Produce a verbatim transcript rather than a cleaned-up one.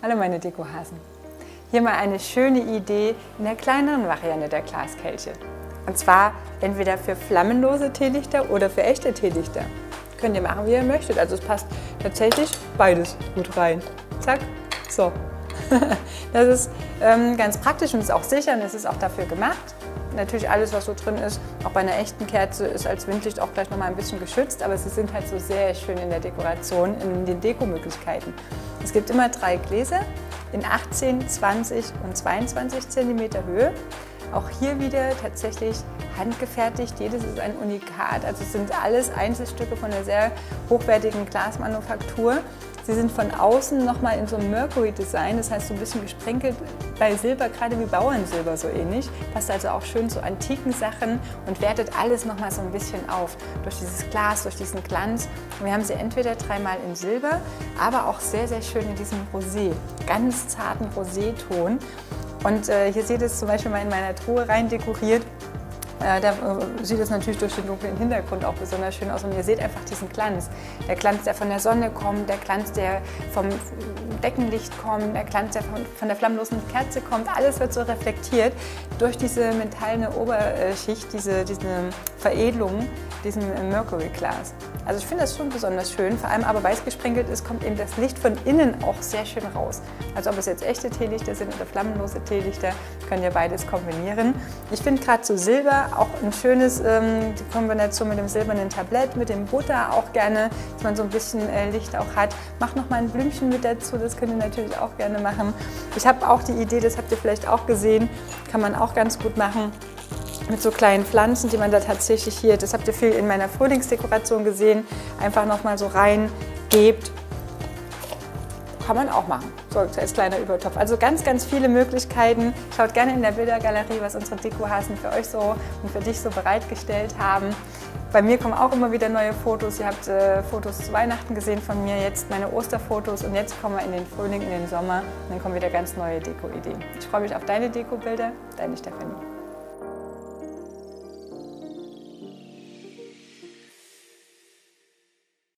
Hallo meine Dekohasen. Hier mal eine schöne Idee in der kleineren Variante der Glaskelche. Und zwar entweder für flammenlose Teelichter oder für echte Teelichter. Könnt ihr machen, wie ihr möchtet. Also es passt tatsächlich beides gut rein. Zack, so. Das ist ähm, ganz praktisch und ist auch sicher und es ist auch dafür gemacht. Natürlich alles, was so drin ist, auch bei einer echten Kerze, ist als Windlicht auch gleich noch mal ein bisschen geschützt, aber sie sind halt so sehr schön in der Dekoration, in den Dekomöglichkeiten. Es gibt immer drei Gläser in achtzehn, zwanzig und zweiundzwanzig Zentimeter Höhe. Auch hier wieder tatsächlich handgefertigt, jedes ist ein Unikat, also es sind alles Einzelstücke von einer sehr hochwertigen Glasmanufaktur. Sie sind von außen nochmal in so einem Mercury-Design, das heißt so ein bisschen gesprenkelt bei Silber, gerade wie Bauernsilber so ähnlich. Passt also auch schön zu antiken Sachen und wertet alles nochmal so ein bisschen auf. Durch dieses Glas, durch diesen Glanz. Und wir haben sie entweder dreimal in Silber, aber auch sehr, sehr schön in diesem Rosé, ganz zarten Rosé-Ton. Und äh, hier seht ihr es zum Beispiel mal in meiner Truhe rein dekoriert. Äh, da äh, sieht es natürlich durch den dunklen Hintergrund auch besonders schön aus und ihr seht einfach diesen Glanz. Der Glanz, der von der Sonne kommt, der Glanz, der vom Deckenlicht kommt, der Glanz, der von, von der flammlosen Kerze kommt, alles wird so reflektiert durch diese metallene Oberschicht, diese, diese Veredelung, diesem Mercury-Glas. Also ich finde das schon besonders schön, vor allem aber weiß gesprenkelt ist, kommt eben das Licht von innen auch sehr schön raus. Also ob es jetzt echte Teelichter sind oder flammenlose Teelichter, können ja beides kombinieren. Ich finde gerade so Silber auch ein schönes, ähm, die Kombination mit dem silbernen Tablett, mit dem Butter auch gerne, dass man so ein bisschen äh, Licht auch hat. Macht noch mal ein Blümchen mit dazu, das könnt ihr natürlich auch gerne machen. Ich habe auch die Idee, das habt ihr vielleicht auch gesehen, kann man auch ganz gut machen. Mit so kleinen Pflanzen, die man da tatsächlich hier, das habt ihr viel in meiner Frühlingsdekoration gesehen, einfach nochmal so reingebt. Kann man auch machen, so als kleiner Übertopf. Also ganz, ganz viele Möglichkeiten. Schaut gerne in der Bildergalerie, was unsere Dekohasen für euch so und für dich so bereitgestellt haben. Bei mir kommen auch immer wieder neue Fotos. Ihr habt äh, Fotos zu Weihnachten gesehen von mir, jetzt meine Osterfotos und jetzt kommen wir in den Frühling, in den Sommer und dann kommen wieder ganz neue Deko-Ideen. Ich freue mich auf deine Dekobilder, deine Stefanie.